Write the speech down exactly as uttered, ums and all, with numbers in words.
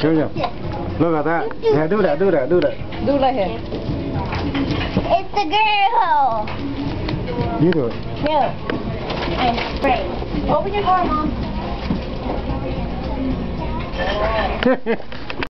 Here we go. Look at that. Yeah, do that, do that, do that. Do like him. It's a girl. You do it. No. I'm afraid. Open your car, Mom.